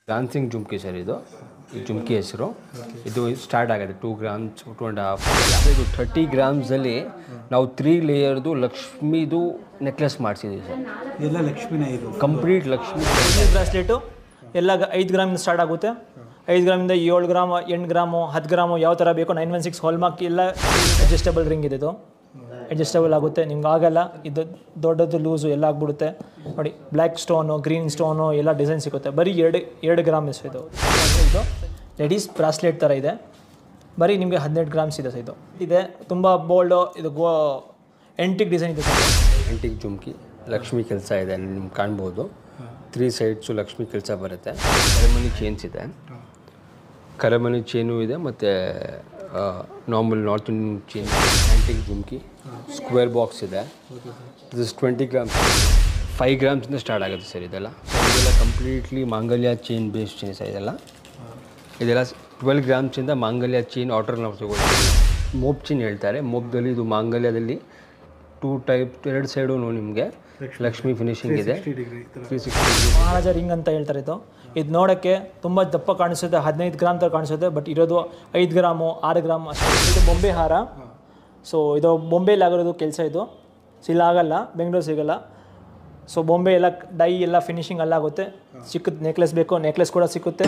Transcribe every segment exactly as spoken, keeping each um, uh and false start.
Dancing jhumki sir ಇದು ಈ ಜುಮ್ಕಿ ಹೆಸರು ಇದು ಸ್ಟಾರ್ಟ್ ಆಗುತ್ತೆ two grams two and half ಇದು ಥರ್ಟಿ ಗ್ರಾಮ್ಸಲ್ಲಿ ನಾವು ತ್ರೀ ಲೇಯರ್ದು ಲಕ್ಷ್ಮಿದು ನೆಕ್ಲೆಸ್ ಮಾಡಿಸಿದ್ದೀವಿ ಸರ್. ಎಲ್ಲ ಲಕ್ಷ್ಮಿನೇ ಇದು ಕಂಪ್ಲೀಟ್ ಲಕ್ಷ್ಮಿ ಬ್ರಾಸ್ಲೆಟು ಎಲ್ಲ ಐದು ಗ್ರಾಮಿಂದ ಸ್ಟಾರ್ಟ್ ಆಗುತ್ತೆ. ಐದು ಗ್ರಾಮಿಂದ ಏಳು ಗ್ರಾಮ್ ಎಂಟು ಗ್ರಾಮು ಹತ್ತು ಗ್ರಾಮು ಯಾವ ಥರ ಬೇಕೋ ನೈನ್ ಒನ್ ಸಿಕ್ಸ್ ಹಾಲ್ಮಾರ್ಕ್ ಎಲ್ಲ ಅಡ್ಜಸ್ಟಬಲ್ ರಿಂಗ್ ಇದೆ. ಇದು ಅಡ್ಜಸ್ಟಬಲ್ ಆಗುತ್ತೆ, ನಿಮ್ಗೆ ಆಗಲ್ಲ. ಇದು ದೊಡ್ಡದು ಲೂಸು ಎಲ್ಲ ಆಗಿಬಿಡುತ್ತೆ ನೋಡಿ. ಬ್ಲ್ಯಾಕ್ ಸ್ಟೋನು ಗ್ರೀನ್ ಸ್ಟೋನು ಎಲ್ಲ ಡಿಸೈನ್ ಸಿಗುತ್ತೆ. ಬರೀ ಎರಡು ಎರಡು ಗ್ರಾಮ್ ಇಷ್ಟು ಇದು ಇದು ಲೇಡೀಸ್ ಬ್ರಾಸ್ಲೆಟ್ ಥರ ಇದೆ. ಬರೀ ನಿಮಗೆ ಹದಿನೆಂಟು ಗ್ರಾಮ್ಸ್ ಇದೆ ಸರ್. ಇದು ಇದೆ ತುಂಬ ಬೋಲ್ಡು. ಇದು ಗೋ ಎಂಟಿಕ್ ಡಿಸೈನ್ ಇದೆ ಸರ್. ಎಂಟಿಕ್ ಜುಮ್ಕಿ ಲಕ್ಷ್ಮಿ ಕೆಲಸ ಇದೆ, ನಿಮ್ಗೆ ಕಾಣ್ಬೋದು. ತ್ರೀ ಸೈಡ್ಸು ಲಕ್ಷ್ಮಿ ಕೆಲಸ ಬರುತ್ತೆ. ಕರೆಮನಿ ಚೇನ್ಸ್ ಇದೆ, ಕರೆಮನಿ ಚೇನು ಇದೆ, ಮತ್ತು normal north Indian chain. Antique jhumki square box ಇದೆ. ದಿಸ್ ಟ್ವೆಂಟಿ ಗ್ರಾಮ್ಸ್ ಫೈವ್ ಗ್ರಾಮ್ಸಿಂದ ಸ್ಟಾರ್ಟ್ ಆಗುತ್ತೆ ಸರ್. ಇದೆಲ್ಲ ಇದೆಲ್ಲ ಕಂಪ್ಲೀಟ್ಲಿ ಮಾಂಗಲ್ಯ ಚೇನ್ ಬೇಸ್ಡ್ ಚೇನ್ ಸರ್. ಇದೆಲ್ಲ ಇದೆಲ್ಲ ಟ್ವೆಲ್ ಗ್ರಾಮ್ಸಿಂದ ಮಾಂಗಲ್ಯ ಚೇನ್ ಆರ್ಡರ್ ನಾವು ತಗೊಳ್ತೀವಿ. ಮೋಪ್ ಚೇನ್ ಹೇಳ್ತಾರೆ. ಮೋಪ್ದಲ್ಲಿ ಇದು ಮಾಂಗಲ್ಯದಲ್ಲಿ ಟೂ ಟೈಪ್ ಎರಡು ಸೈಡು ನಿಮಗೆ ಲಕ್ಷ್ಮಿ ಫಿನಿಶಿಂಗ್ ಇದೆ. ತ್ರೀ ಸಿಕ್ಸ್ಟಿ ಮಹಾರಾಜ ರಿಂಗ್ ಅಂತ ಹೇಳ್ತಾರೆ. ಇದು ಇದು ನೋಡೋಕ್ಕೆ ತುಂಬ ದಪ್ಪ ಕಾಣಿಸುತ್ತೆ, ಹದಿನೈದು ಗ್ರಾಮ್ ಥರ ಕಾಣಿಸುತ್ತೆ. ಬಟ್ ಇರೋದು ಐದು ಗ್ರಾಮು ಆರು ಗ್ರಾಮ್ ಅಷ್ಟೇ. ಇದು ಬೊಂಬೆ ಹಾರ. ಸೊ ಇದು ಬೊಂಬೆಯಲ್ಲಿ ಆಗಿರೋದು ಕೆಲಸ. ಇದು ಸಿಲ್ಲ ಆಗಲ್ಲ, ಬೆಂಗಳೂರು ಸಿಗಲ್ಲ. ಸೊ ಬೊಂಬೆ ಎಲ್ಲ ಡೈ ಎಲ್ಲ ಫಿನಿಶಿಂಗ್ ಅಲ್ಲಾಗುತ್ತೆ. ಚಿಕ್ಕದು ನೆಕ್ಲೆಸ್ ಬೇಕು, ನೆಕ್ಲೆಸ್ ಕೂಡ ಸಿಕ್ಕುತ್ತೆ.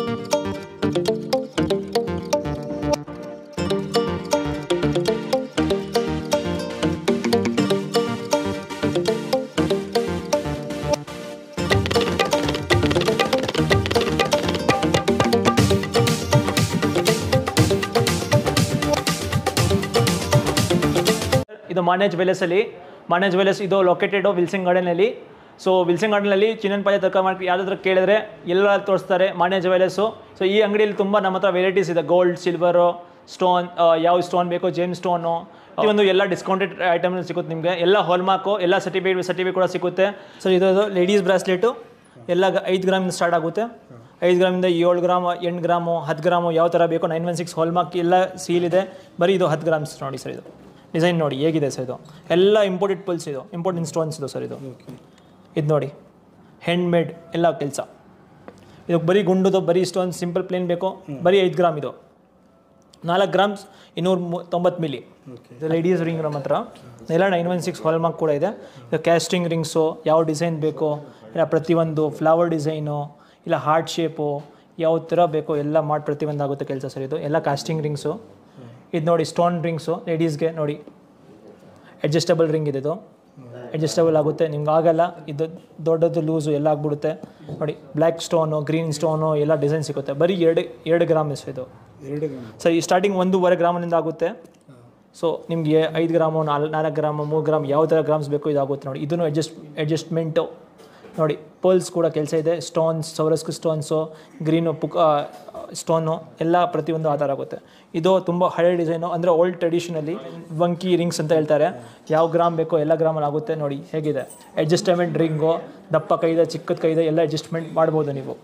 ಇದು ಮಾನ್ಯ ಜ್ಯುವೆಲರ್ಸಲ್ಲಿ ಮಾನ್ಯ ಜ್ಯುವೆಲರ್ಸ್ ಇದು ಲೊಕೇಟೆಡು ವಿಲ್ಸನ್ ಗಾರ್ಡನಲ್ಲಿ. ಸೊ ವಿಲ್ಸನ್ ಗಾರ್ಡನಲ್ಲಿ ಚಿನ್ನನ್ ಪಾಯ ತರ್ಕ ಮಾಡಿ ಯಾವುದಾದ್ರೂ ಕೇಳಿದ್ರೆ ಎಲ್ಲ ತೋರಿಸ್ತಾರೆ ಮಾನ್ಯ ಜ್ಯುವೆಲರ್ಸು. ಸೊ ಈ ಅಂಗಡಿಯಲ್ಲಿ ತುಂಬ ನಮ್ಮ ಹತ್ರ ವೆರೈಟೀಸ್ ಇದೆ. ಗೋಲ್ಡ್, ಸಿಲ್ವರು, ಸ್ಟೋನ್, ಯಾವ ಸ್ಟೋನ್ ಬೇಕೋ ಜೇಮ್ ಸ್ಟೋನು, ಒಂದು ಎಲ್ಲ ಡಿಸ್ಕೌಂಟೆಡ್ ಐಟಮ್ ಸಿಗುತ್ತೆ ನಿಮಗೆ. ಎಲ್ಲ ಹಾಲ್ಮಾರ್ಕು, ಎಲ್ಲ ಸರ್ಟಿಫಿಕೇಟ್ ಸರ್ಟಿಫಿಕೇಟ್ ಕೂಡ ಸಿಗುತ್ತೆ. ಸೊ ಇದು ಲೇಡೀಸ್ ಬ್ರಾಸ್ಲೆಟು ಎಲ್ಲ ಐದು ಗ್ರಾಮಿಂದ ಸ್ಟಾರ್ಟ್ ಆಗುತ್ತೆ. ಐದು ಗ್ರಾಮಿಂದ ಏಳು ಗ್ರಾಮ್ ಎಂಟು ಗ್ರಾಮು ಹತ್ತು ಗ್ರಾಮು ಯಾವ ಥರ ಬೇಕೋ ನೈನ್ ಒನ್ ಸಿಕ್ಸ್ ಹಾಲ್ಮಾರ್ಕ್ ಎಲ್ಲ ಸೀಲ್ ಇದೆ. ಬರೀ ಇದು ಹತ್ತು ಗ್ರಾಮ್ಸ್ ನೋಡಿ ಸರ್. ಇದು ಡಿಸೈನ್ ನೋಡಿ ಹೇಗಿದೆ ಸರ್. ಇದು ಎಲ್ಲ ಇಂಪೋರ್ಟೆಡ್ ಪಲ್ಸ್, ಇದು ಇಂಪೋರ್ಟೆಡ್ ಸ್ಟೋನ್ಸ್ ಇದು ಸರ್. ಇದು ಇದು ನೋಡಿ ಹ್ಯಾಂಡ್ ಮೇಡ್ ಎಲ್ಲ ಕೆಲಸ. ಇದು ಬರೀ ಗುಂಡುದು ಬರೀ ಸ್ಟೋನ್ ಸಿಂಪಲ್ ಪ್ಲೇನ್ ಬೇಕು. ಬರೀ ಐದು ಗ್ರಾಮ್ ಇದು ನಾಲ್ಕು ಗ್ರಾಮ್ಸ್ ಇನ್ನೂರ ತೊಂಬತ್ತು ಮಿಲಿ. ಇದು ಲೇಡೀಸ್ ರಿಂಗ್ ನಮ್ಮ ಹತ್ರ ಎಲ್ಲ ನೈನ್ ಒನ್ ಸಿಕ್ಸ್ ಹಾಲ್ಮಾರ್ಕ್ ಕೂಡ ಇದೆ. ಇದು ಕ್ಯಾಸ್ಟಿಂಗ್ ರಿಂಗ್ಸು ಯಾವ ಡಿಸೈನ್ ಬೇಕೋ ಇಲ್ಲ ಪ್ರತಿಯೊಂದು ಫ್ಲವರ್ ಡಿಸೈನು ಇಲ್ಲ ಹಾರ್ಟ್ ಶೇಪು ಯಾವ ಥರ ಬೇಕೋ ಎಲ್ಲ ಮಾಡಿ ಪ್ರತಿಯೊಂದು ಆಗುತ್ತೆ ಕೆಲಸ ಸರ್. ಇದು ಎಲ್ಲ ಕಾಸ್ಟಿಂಗ್ ರಿಂಗ್ಸು. ಇದು ನೋಡಿ ಸ್ಟೋನ್ ರಿಂಗ್ಸು ಲೇಡೀಸ್ಗೆ ನೋಡಿ. ಅಡ್ಜಸ್ಟಬಲ್ ರಿಂಗ್ ಇದೆ. ಇದು ಅಡ್ಜಸ್ಟಬಲ್ ಆಗುತ್ತೆ, ನಿಮ್ಗೆ ಆಗಲ್ಲ. ಇದು ದೊಡ್ಡದು ಲೂಸು ಎಲ್ಲ ಆಗಿಬಿಡುತ್ತೆ ನೋಡಿ. ಬ್ಲ್ಯಾಕ್ ಸ್ಟೋನು ಗ್ರೀನ್ ಸ್ಟೋನು ಎಲ್ಲ ಡಿಸೈನ್ ಸಿಗುತ್ತೆ. ಬರೀ ಎರಡು ಎರಡು ಗ್ರಾಮ್ ಇಷ್ಟು ಇದು ಸರ್. ಈ ಸ್ಟಾರ್ಟಿಂಗ್ ಒಂದೂವರೆ ಗ್ರಾಮಿನಿಂದ ಆಗುತ್ತೆ. ಸೊ ನಿಮಗೆ ಐದು ಗ್ರಾಮು ನಾಲ್ ನಾಲ್ಕು ಗ್ರಾಮು ಮೂರು ಗ್ರಾಮ್ ಯಾವ ಥರ ಗ್ರಾಮ್ಸ್ ಬೇಕೋ ಇದಾಗುತ್ತೆ ನೋಡಿ. ಇದನ್ನು ಅಡ್ಜಸ್ಟ್ ಅಡ್ಜಸ್ಟ್ಮೆಂಟು ನೋಡಿ. ಪರ್ಲ್ಸ್ ಕೂಡ ಕೆಲಸ ಇದೆ. ಸ್ಟೋನ್ಸ್, ಸೌರಸ್ಕು ಸ್ಟೋನ್ಸು, ಗ್ರೀನು ಪುಕ್ ಸ್ಟೋನು ಎಲ್ಲ ಪ್ರತಿಯೊಂದು ಆ ಥರ ಆಗುತ್ತೆ. ಇದು ತುಂಬ ಹಳೆ ಡಿಸೈನು, ಅಂದರೆ ಓಲ್ಡ್ ಟ್ರೆಡಿಷನಲ್ಲಿ ವಂಕಿ ರಿಂಗ್ಸ್ ಅಂತ ಹೇಳ್ತಾರೆ. ಯಾವ ಗ್ರಾಮ್ ಬೇಕೋ ಎಲ್ಲ ಗ್ರಾಮಲ್ಲಿ ಆಗುತ್ತೆ ನೋಡಿ ಹೇಗಿದೆ. ಅಡ್ಜಸ್ಟ್ಮೆಂಟ್ ರಿಂಗು, ದಪ್ಪ ಕೈದೆ ಚಿಕ್ಕದ ಕೈದೆ ಎಲ್ಲ ಅಡ್ಜಸ್ಟ್ಮೆಂಟ್ ಮಾಡ್ಬೋದು ನೀವು.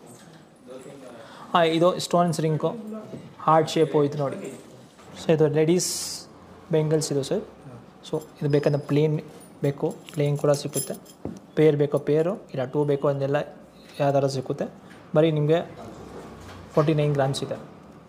ಹಾಂ, ಇದು ಸ್ಟೋನ್ಸ್ ರಿಂಗು, ಹಾರ್ಟ್ ಶೇಪು ಇದು ನೋಡಿ. ಸೊ ಇದು ಲೇಡೀಸ್ ಬೆಂಗಲ್ಸ್ ಇದು ಸರ್. ಸೊ ಇದು ಬೇಕಂದ್ರೆ ಪ್ಲೇನ್ ಬೇಕು, ಪ್ಲೇನ್ ಕೂಡ ಸಿಗುತ್ತೆ. ಪೇರ್ ಬೇಕೋ ಪೇರು, ಇಲ್ಲ ಟೂ ಬೇಕೋ ಅದನ್ನೆಲ್ಲ ಯಾವ ಥರ ಸಿಗುತ್ತೆ. ಬರೀ ನಿಮಗೆ ಫೋರ್ಟಿ ನೈನ್ ಗ್ರಾಮ್ಸ್ ಇದೆ.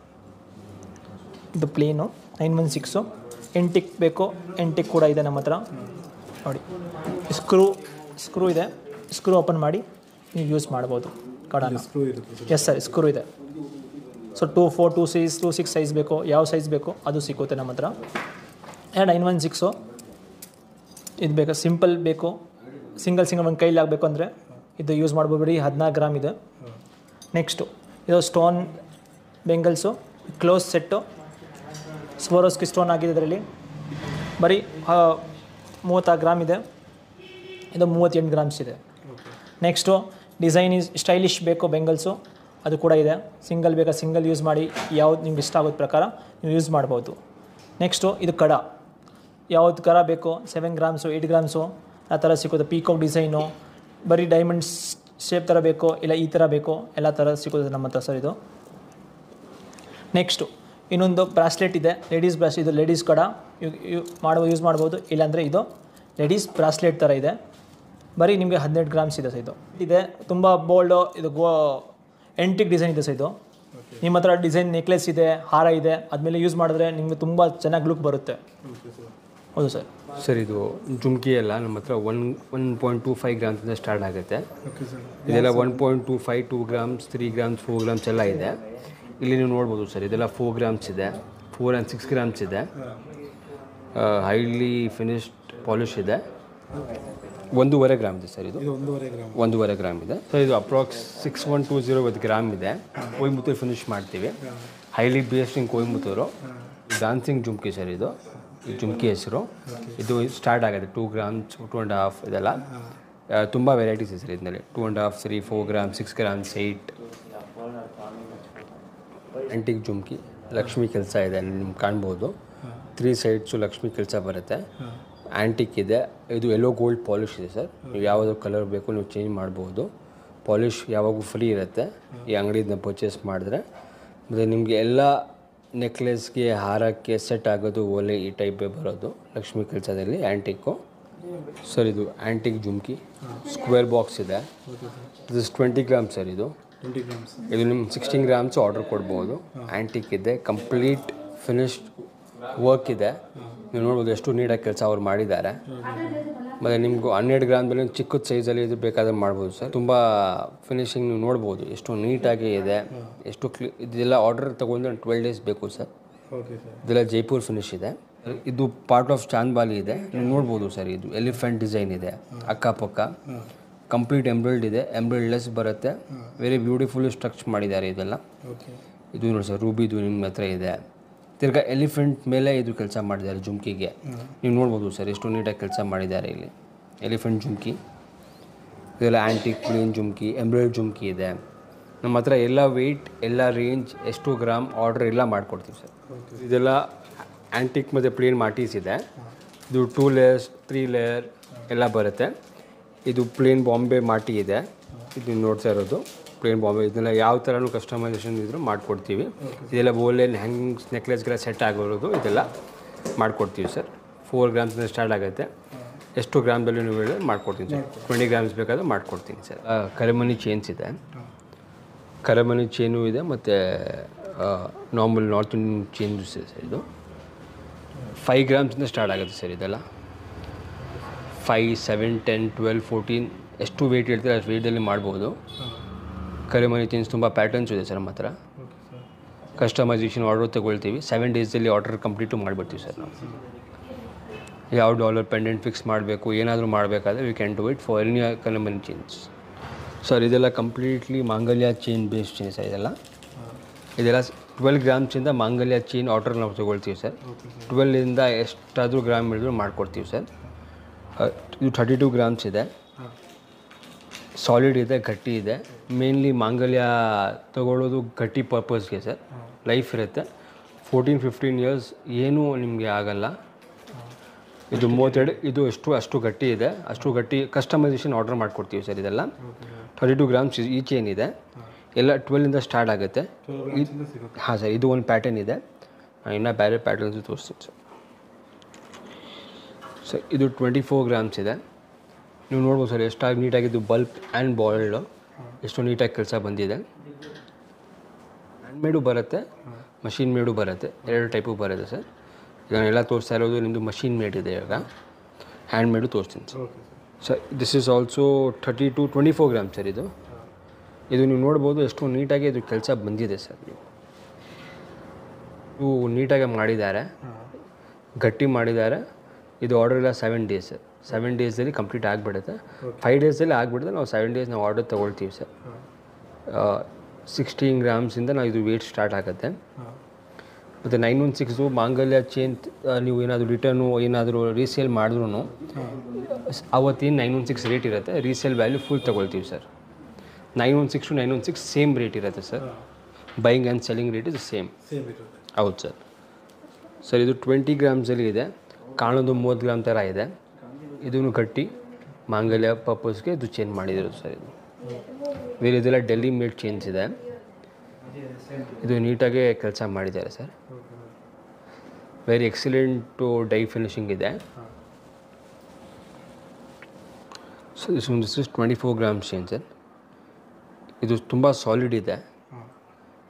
ಇದು plain nine one six. Antique ಬೇಕು, ಎಂಟಿಕ್ ಕೂಡ ಇದೆ ನಮ್ಮ ಹತ್ರ ನೋಡಿ. ಸ್ಕ್ರೂ ಸ್ಕ್ರೂ ಇದೆ. ಸ್ಕ್ರೂ ಓಪನ್ ಮಾಡಿ ನೀವು ಯೂಸ್ ಮಾಡ್ಬೋದು ಕಡಾನ. ಎಸ್ ಸರ್, ಸ್ಕ್ರೂ ಇದೆ. So two four two size two six size ಬೇಕು, ಯಾವ ಸೈಜ್ ಬೇಕು ಅದು ಸಿಗುತ್ತೆ ನಮ್ಮ ಹತ್ರ. ನೈನ್ ಒನ್ ಸಿಕ್ಸು ಇದು ಬೇಕು. ಸಿಂಪಲ್ ಬೇಕು, ಸಿಂಗಲ್ ಸಿಂಗಲ್ ಒಂದು ಕೈಲಿ ಆಗಬೇಕು ಅಂದರೆ ಇದು ಯೂಸ್ ಮಾಡ್ಬೋದು. ಬಿಡಿ ಹದಿನಾಲ್ಕು ಗ್ರಾಮ್ ಇದೆ. ನೆಕ್ಸ್ಟು ಇದು stone bangles close set. Swarovski stone ಆಗಿದೆ ಇದರಲ್ಲಿ. ಬರೀ ಮೂವತ್ತಾರು ಗ್ರಾಮ್ ಇದೆ. ಇದು ಮೂವತ್ತೆಂಟು ಗ್ರಾಮ್ಸ್ ಇದೆ. ನೆಕ್ಸ್ಟು ಡಿಸೈನ್ ಈಸ್ ಸ್ಟೈಲಿಶ್ ಬೇಕು ಬೆಂಗಲ್ಸು, ಅದು ಕೂಡ ಇದೆ. ಸಿಂಗಲ್ ಬೇಕಾ ಸಿಂಗಲ್ ಯೂಸ್ ಮಾಡಿ, ಯಾವ್ದು ನಿಮ್ಗೆ ಇಷ್ಟ ಆಗೋದ ಪ್ರಕಾರ ನೀವು ಯೂಸ್ ಮಾಡ್ಬೋದು. ನೆಕ್ಸ್ಟು ಇದು ಕಡ, ಯಾವ್ದು ಕರ ಬೇಕು ಸೆವೆನ್ ಗ್ರಾಮ್ಸು ಏಯ್ಟ್ ಗ್ರಾಮ್ಸು ಆ ಥರ ಸಿಗುತ್ತೆ. ಪೀಕಾಕ್ ಡಿಸೈನು, ಬರೀ ಡೈಮಂಡ್ಸ್ ಶೇಪ್ ಥರ ಬೇಕೋ ಇಲ್ಲ ಈ ಥರ ಬೇಕೋ ಎಲ್ಲ ಥರ ಸಿಗುತ್ತೆ ನಮ್ಮ ಹತ್ರ ಸರ್. ಇದು ನೆಕ್ಸ್ಟು ಇನ್ನೊಂದು ಬ್ರಾಸ್ಲೆಟ್ ಇದೆ, ಲೇಡೀಸ್ ಬ್ರಾಸ್. ಇದು ಲೇಡೀಸ್ ಕಡ ಯು ಮಾಡುವ ಯೂಸ್ ಮಾಡ್ಬೋದು. ಇಲ್ಲಾಂದರೆ ಇದು ಲೇಡೀಸ್ ಬ್ರಾಸ್ಲೆಟ್ ಥರ ಇದೆ. ಬರೀ ನಿಮಗೆ ಹದಿನೆಂಟು ಗ್ರಾಮ್ಸ್ ಇದೆ ಸರ್. ಇದು ಇದೆ ತುಂಬ ಬೋಲ್ಡು. ಇದು ಗೋ ಎಂಟಿಕ್ ಡಿಸೈನ್ ಇದೆ ಸರ್ ಇದು. ನಿಮ್ಮ ಹತ್ರ ಡಿಸೈನ್ ನೆಕ್ಲೆಸ್ ಇದೆ, ಹಾರ ಇದೆ, ಅದ್ಮೇಲೆ ಯೂಸ್ ಮಾಡಿದ್ರೆ ನಿಮಗೆ ತುಂಬ ಚೆನ್ನಾಗಿ ಲುಕ್ ಬರುತ್ತೆ. ಹೌದು ಸರ್. ಸರ್ ಇದು ಜುಮ್ಕಿ ಎಲ್ಲ ನಮ್ಮ ಹತ್ರ one one point two five ಗ್ರಾಮ್ಸಿಂದ ಸ್ಟಾರ್ಟ್ ಆಗುತ್ತೆ. ಇದೆಲ್ಲ one point two five two grams three grams four grams ಎಲ್ಲ ಇದೆ. ಇಲ್ಲಿ ನೀವು ನೋಡ್ಬೋದು ಸರ್, ಇದೆಲ್ಲ ಫೋರ್ ಗ್ರಾಮ್ಸ್ ಇದೆ, ಫೋರ್ ಆ್ಯಂಡ್ ಸಿಕ್ಸ್ ಗ್ರಾಮ್ಸ್ ಇದೆ, ಹೈಲಿ ಫಿನಿಶ್ಡ್ ಪಾಲಿಶ್ ಇದೆ. ಒಂದೂವರೆ ಗ್ರಾಮ್ ಇದೆ ಸರ್ ಇದು. ಒಂದೂವರೆ ಗ್ರಾಮ್ ಇದೆ ಸರ್ ಇದು. Approx six one two zero ಒಂದು ಗ್ರಾಮ್ ಇದೆ. ಕೊಯಂಬತ್ತೂರು ಫಿನಿಶ್ ಮಾಡ್ತೀವಿ, highly based in Coimbatore. Dancing jhumki sir ಇದು. ಈ ಜುಮ್ಕಿ ಹೆಸರು. ಇದು ಸ್ಟಾರ್ಟ್ ಆಗುತ್ತೆ two grams two and half ಇದೆಲ್ಲ ತುಂಬ ವೆರೈಟೀಸ್ ಇದೆ ಸರ್ ಇದರಲ್ಲಿ. Two and half three four gram six grams eight. Antique jhumki Lakshmi ಕೆಲಸ ಇದೆ, ನಿಮ್ಗೆ ಕಾಣ್ಬೋದು. ತ್ರೀ ಸೈಡ್ಸು ಲಕ್ಷ್ಮಿ ಕೆಲಸ ಬರುತ್ತೆ. ಆ್ಯಂಟಿಕ್ ಇದೆ. ಇದು ಎಲ್ಲೋ ಗೋಲ್ಡ್ ಪಾಲಿಶ್ ಇದೆ ಸರ್. ನೀವು ಯಾವುದು ಕಲರ್ ಬೇಕು ನೀವು ಚೇಂಜ್ ಮಾಡ್ಬೋದು. ಪಾಲಿಶ್ ಯಾವಾಗೂ ಫ್ರೀ ಇರುತ್ತೆ ಈ ಅಂಗಡಿಯಿಂದ ಪರ್ಚೇಸ್ ಮಾಡಿದ್ರೆ. ಮತ್ತು ನಿಮಗೆ ಎಲ್ಲ ನೆಕ್ಲೆಸ್ಗೆ ಹಾರಕ್ಕೆ ಸೆಟ್ ಆಗೋದು ಒಲೆ ಈ ಟೈಪೇ ಬರೋದು ಲಕ್ಷ್ಮಿ ಕೆಲಸದಲ್ಲಿ ಆ್ಯಂಟಿಕ್ಕು ಸರ್. ಇದು ಆ್ಯಂಟಿಕ್ ಜುಮ್ಕಿ ಸ್ಕ್ವೇರ್ ಬಾಕ್ಸ್ ಇದೆ. ದಿಸ್ ಟ್ವೆಂಟಿ ಗ್ರಾಮ್ಸ್ ಸರ್ ಇದು. ಇದು ನಿಮ್ಗೆ ಸಿಕ್ಸ್ಟೀನ್ ಗ್ರಾಮ್ಸ್ ಆರ್ಡರ್ ಕೊಡ್ಬೋದು. ಆ್ಯಂಟಿಕ್ ಇದೆ, ಕಂಪ್ಲೀಟ್ ಫಿನಿಶ್ಡ್ ವರ್ಕ್ ಇದೆ. ನೀವು ನೋಡ್ಬೋದು ಎಷ್ಟು ನೀಟಾಗಿ ಕೆಲಸ ಅವ್ರು ಮಾಡಿದ್ದಾರೆ. ಮತ್ತು ನಿಮಗೂ ಹನ್ನೆರಡು ಗ್ರಾಮ್ ಮೇಲೆ ಚಿಕ್ಕದ ಸೈಜಲ್ಲಿ ಇದು ಬೇಕಾದ್ರೆ ಮಾಡ್ಬೋದು ಸರ್. ತುಂಬ ಫಿನಿಶಿಂಗ್ ನೀವು ನೋಡ್ಬೋದು ಎಷ್ಟು ನೀಟಾಗಿ ಇದೆ, ಎಷ್ಟು ಕ್ಲೀ ಇದೆಲ್ಲ ಆರ್ಡರ್ ತೊಗೊಂಡ್ರೆ ಟ್ವೆಲ್ ಡೇಸ್ ಬೇಕು ಸರ್. ಇದೆಲ್ಲ ಜೈಪುರ್ ಫಿನಿಶ್ ಇದೆ. ಇದು ಪಾರ್ಟ್ ಆಫ್ ಚಾಂದ್ಬಾಲಿ ಇದೆ, ನೀವು ನೋಡ್ಬೋದು ಸರ್. ಇದು ಎಲಿಫೆಂಟ್ ಡಿಸೈನ್ ಇದೆ ಅಕ್ಕಪಕ್ಕ, ಕಂಪ್ಲೀಟ್ ಎಂಬ್ರಾಯ್ಡ್ ಇದೆ, ಎಂಬ್ರಾಯ್ಡ್ ಲೆಸ್ ಬರುತ್ತೆ. ವೆರಿ ಬ್ಯೂಟಿಫುಲ್ ಸ್ಟ್ರಕ್ಚರ್ ಮಾಡಿದ್ದಾರೆ ಇದೆಲ್ಲ. ಇದು ನೋಡಿ ಸರ್, ರೂಬಿದು ನಿಮ್ಮ ಹತ್ರ ಇದೆ. ತಿರ್ಗಾ ಎಲಿಫೆಂಟ್ ಮೇಲೆ ಇದು ಕೆಲಸ ಮಾಡಿದ್ದಾರೆ ಜುಮ್ಕಿಗೆ. ನೀವು ನೋಡ್ಬೋದು ಸರ್ ಎಷ್ಟು ನೀಟಾಗಿ ಕೆಲಸ ಮಾಡಿದ್ದಾರೆ ಇಲ್ಲಿ. ಎಲಿಫೆಂಟ್ ಜುಮ್ಕಿ ಇದೆಲ್ಲ antique plain jhumki, embroid jhumki ಇದೆ ನಮ್ಮ ಹತ್ರ. ಎಲ್ಲ ವೆಯ್ಟ್, ಎಲ್ಲ ರೇಂಜ್, ಎಷ್ಟು ಗ್ರಾಮ್ ಆರ್ಡರ್ ಎಲ್ಲ ಮಾಡಿಕೊಡ್ತೀವಿ ಸರ್. ಇದೆಲ್ಲ ಆ್ಯಂಟಿಕ್ ಮತ್ತು ಪ್ಲೇನ್ ಮಾಟೀಸ್ ಇದೆ. ಇದು ಟೂ ಲೇಯರ್ಸ್ ತ್ರೀ ಲೇಯರ್ ಎಲ್ಲ ಬರುತ್ತೆ. ಇದು ಪ್ಲೇನ್ ಬಾಂಬೆ ಮಾಟಿ ಇದೆ. ಇದು ನೋಡ್ತಾ ಇರೋದು ಪ್ಲೇನ್ ಬಾಂಬೆ. ಇದನ್ನೆಲ್ಲ ಯಾವ ಥರನೂ ಕಸ್ಟಮೈಸೇಷನ್ ಇದ್ದರೂ ಮಾಡಿಕೊಡ್ತೀವಿ. ಇದೆಲ್ಲ ಬೋಲೆನ್ ಹ್ಯಾಂಗಿಂಗ್ಸ್ ನೆಕ್ಲೆಸ್ಗೆಲ್ಲ ಸೆಟ್ ಆಗಿರೋದು ಇದೆಲ್ಲ ಮಾಡಿಕೊಡ್ತೀವಿ ಸರ್. ಫೋರ್ ಗ್ರಾಮ್ಸಿಂದ ಸ್ಟಾರ್ಟ್ ಆಗುತ್ತೆ. ಎಷ್ಟು ಗ್ರಾಮ್ದಲ್ಲಿ ನೀವು ಹೇಳಿದ್ರೆ ಮಾಡ್ಕೊಡ್ತೀನಿ ಸರ್. ಟ್ವೆಂಟಿ ಗ್ರಾಮ್ಸ್ ಬೇಕಾದ್ರೆ ಮಾಡ್ಕೊಡ್ತೀನಿ ಸರ್. ಕರೆಮನಿ ಚೇನ್ಸ್ ಇದೆ, ಕರೆಮನಿ ಚೇನು ಇದೆ, ಮತ್ತು ನಾರ್ಮಲ್ ನಾರ್ತ್ ಇಂಡಿಯನ್ ಚೇಂಜಸ್ ಇದೆ ಸರ್. ಇದು ಫೈವ್ ಗ್ರಾಮ್ಸಿಂದ ಸ್ಟಾರ್ಟ್ ಆಗುತ್ತೆ ಸರ್. ಇದೆಲ್ಲ five seven ten twelve fourteen ಎಷ್ಟು ವೆಯ್ಟ್ ಹೇಳ್ತೀರ ಅಷ್ಟು ವೆಯ್ಟಲ್ಲಿ ಮಾಡ್ಬೋದು. ಕರೆಮನಿ ಚೇಂಜ್ ತುಂಬ ಪ್ಯಾಟರ್ನ್ಸ್ ಇದೆ ಸರ್ ನಮ್ಮ ಹತ್ರ. ಕಸ್ಟಮೈಸೇಷನ್ ಆರ್ಡರ್ ತೊಗೊಳ್ತೀವಿ. ಸೆವೆನ್ ಡೇಸಲ್ಲಿ ಆರ್ಡರ್ ಕಂಪ್ಲೀಟು ಮಾಡಿಬಿಡ್ತೀವಿ ಸರ್ ನಾವು. ಯಾವ ಡಾಲರ್ ಪೆಂಡೆಂಟ್ ಫಿಕ್ಸ್ ಮಾಡಬೇಕು ಏನಾದರೂ ಮಾಡಬೇಕಾದ್ರೆ we can do it for any ಕರೆಮನಿ ಚೇಂಜ್ ಸರ್. ಇದೆಲ್ಲ ಕಂಪ್ಲೀಟ್ಲಿ ಮಾಂಗಲ್ಯ ಚೇನ್ ಬೇಸ್ಡ್ ಚೇನ್ ಸರ್. ಇದೆಲ್ಲ ಇದೆಲ್ಲ ಟ್ವೆಲ್ ಗ್ರಾಮ್ಸಿಂದ ಮಾಂಗಲ್ಯ ಚೇನ್ ಆರ್ಡರ್ ನಾವು ತೊಗೊಳ್ತೀವಿ ಸರ್. ಟ್ವೆಲ್ಲಿಂದ ಎಷ್ಟಾದರೂ ಗ್ರಾಮ್ ಹಿಡಿದ್ರು ಮಾಡಿಕೊಡ್ತೀವಿ ಸರ್. ಇದು ಥರ್ಟಿ ಟೂ ಗ್ರಾಮ್ಸ್ ಇದೆ, ಸಾಲಿಡ್ ಇದೆ, ಗಟ್ಟಿ ಇದೆ. ಮೇನ್ಲಿ ಮಾಂಗಲ್ಯ ತೊಗೊಳ್ಳೋದು ಗಟ್ಟಿ ಪರ್ಪಸ್ಗೆ ಸರ್. ಲೈಫ್ ಇರುತ್ತೆ. ಫೋರ್ಟೀನ್ ಫಿಫ್ಟೀನ್ ಇಯರ್ಸ್ ಏನೂ ನಿಮಗೆ ಆಗಲ್ಲ. ಇದು ಮೂವತ್ತೆರಡು, ಇದು ಎಷ್ಟು ಅಷ್ಟು ಗಟ್ಟಿ ಇದೆ. ಅಷ್ಟು ಗಟ್ಟಿ ಕಸ್ಟಮೈಸೇಷನ್ ಆರ್ಡರ್ ಮಾಡಿಕೊಡ್ತೀವಿ ಸರ್. ಇದೆಲ್ಲ ಥರ್ಟಿ ಟೂ ಗ್ರಾಮ್ಸ್ ಈ ಚೇನ್ ಇದೆ. ಎಲ್ಲ ಟ್ವೆಲ್ಲಿಂದ ಸ್ಟಾರ್ಟ್ ಆಗುತ್ತೆ. ಹಾಂ ಸರ್, ಇದು ಒಂದು ಪ್ಯಾಟರ್ನ್ ಇದೆ. ಇನ್ನೂ ಬೇರೆ ಪ್ಯಾಟರ್ನ್ಸ್ ತೋರಿಸ್ತೀನಿ ಸರ್. ಸರ್ ಇದು ಟ್ವೆಂಟಿ ಫೋರ್ ಗ್ರಾಮ್ಸ್ ಇದೆ. ನೀವು ನೋಡ್ಬೋದು ಸರ್ ಎಷ್ಟಾಗಿ ನೀಟಾಗಿದ್ದು ಬಲ್ಕ್ ಆ್ಯಂಡ್ ಬಾಯ್ಲ್ಡು ಎಷ್ಟು ನೀಟಾಗಿ ಕೆಲಸ ಬಂದಿದೆ. ಹ್ಯಾಂಡ್ ಮೇಡು ಬರುತ್ತೆ, ಮಷಿನ್ ಮೇಡು ಬರುತ್ತೆ, ಎರಡು ಟೈಪು ಬರುತ್ತೆ ಸರ್. ಈಗ ಎಲ್ಲ ತೋರಿಸ್ತಾ ಇರೋದು ನಿಮ್ಮದು ಮಷಿನ್ ಮೇಡ್ ಇದೆ. ಇವಾಗ ಹ್ಯಾಂಡ್ ಮೇಡು ತೋರಿಸ್ತೀನಿ sir. Sir this is also thirty to twenty four gram sir. ಇದು ಇದು ನೀವು ನೋಡ್ಬೋದು ಎಷ್ಟು ನೀಟಾಗಿ ಇದು ಕೆಲಸ ಬಂದಿದೆ ಸರ್. ನೀವು ಇವು ನೀಟಾಗಿ ಮಾಡಿದ್ದಾರೆ, ಗಟ್ಟಿ ಮಾಡಿದ್ದಾರೆ. ಇದು ಆರ್ಡರ್ ಇಲ್ಲ ಸೆವೆನ್ ಡೇಸ್ ಸರ್. ಸೆವೆನ್ ಡೇಸಲ್ಲಿ ಕಂಪ್ಲೀಟ್ ಆಗಿಬಿಡುತ್ತೆ. ಫೈವ್ ಡೇಸಲ್ಲಿ ಆಗಿಬಿಡುತ್ತೆ. ನಾವು ಸೆವೆನ್ ಡೇಸ್ ನಾವು ಆರ್ಡರ್ ತೊಗೊಳ್ತೀವಿ ಸರ್. ಸಿಕ್ಸ್ಟೀನ್ ಗ್ರಾಮ್ಸಿಂದ ನಾವು ಇದು ವೇಟ್ ಸ್ಟಾರ್ಟ್ ಆಗುತ್ತೆ. ಮತ್ತು ನೈನ್ ಒನ್ ಸಿಕ್ಸು ಮಾಂಗಲ್ಯ ಚೇನ್ ನೀವು ಏನಾದರೂ ರಿಟರ್ನು ಏನಾದರೂ ರೀಸೇಲ್ ಮಾಡಿದ್ರೂ ಅವತ್ತೇನು ನೈನ್ ಒನ್ ಸಿಕ್ಸ್ ರೇಟ್ ಇರುತ್ತೆ, ರೀಸೇಲ್ ವ್ಯಾಲ್ಯೂ ಫುಲ್ ತೊಗೊಳ್ತೀವಿ sir. Nine one six to nine one six same rate ಇರುತ್ತೆ sir. Buying and selling rate is same. ಹೌದು ಸರ್. ಸರ್ ಇದು ಟ್ವೆಂಟಿ ಗ್ರಾಮ್ಸಲ್ಲಿ ಇದೆ. ಕಾಣೋದು ಮೂವತ್ತು ಗ್ರಾಮ್ ಥರ ಇದೆ. ಇದೂ ಗಟ್ಟಿ ಮಾಂಗಲ್ಯ ಪರ್ಪಸ್ಗೆ ಇದು ಚೇಂಜ್ ಮಾಡಿದ್ರು ಸರ್. ಇದು ಬೇರೆ ಇದೆಲ್ಲ ಡೆಲ್ಲಿ ಮೇಡ್ ಚೇಂಜ್ ಇದೆ. ಇದು ನೀಟಾಗಿ ಕೆಲಸ ಮಾಡಿದ್ದಾರೆ sir. Very excellent die finishing ಇದೆ. So this this is twenty four grams chain sir. ಇದು ತುಂಬ ಸಾಲಿಡ್ ಇದೆ.